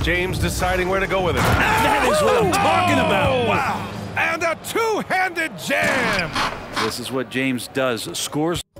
James deciding where to go with it. That is what I'm talking about. Wow. And a two-handed jam. This is what James does. Scores.